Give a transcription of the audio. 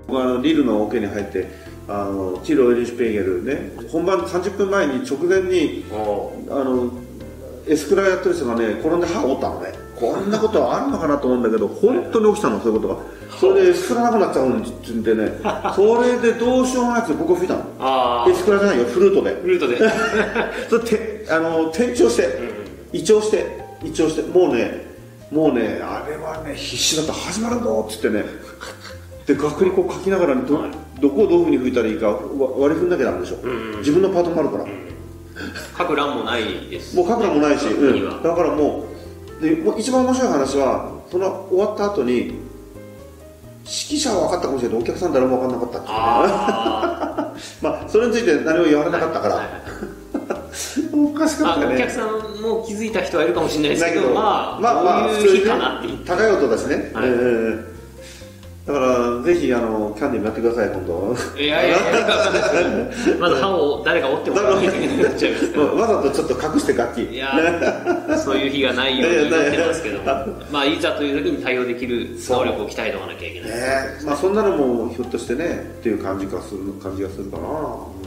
僕はリルのオケに入ってティロ・エリシュペーゲルね、本番30分前に直前にエスクラやってる人がね転んで歯を折ったのね。こんなことはあるのかなと思うんだけど本当に起きたの、そういうことが。それでエスクラなくなっちゃうんって言ってねそれでどうしようもないやつ僕が吹いたの。エスクラじゃないよ、フルートで。それ転調して胃調してもうねあれはね必死だった。始まるぞっつってねで楽にこう書きながら、ね、どこをどういうふうに吹いたらいいか割り振んなきゃダメでしょ、自分のパートもあるから、 書く欄もないですもう書く欄もないし、だからもう一番面白い話はその終わった後に指揮者は分かったかもしれないけどお客さん誰も分かんなかったっていうまあそれについて何も言われなかったから、おかしかったね。 お客さんも気づいた人はいるかもしれないですけど、まあこういう日かなって言って、 高い音だしね、だからぜひキャンディーもやってください今度。 いやまず歯を誰か折ってもらわないといけないなっちゃいますからわざとちょっと隠して楽器、 いやそういう日がないようになってますけどまあいざという時に対応できる能力を鍛えておかなきゃいけない、 まあそんなのもひょっとしてねっていう感じがするかな。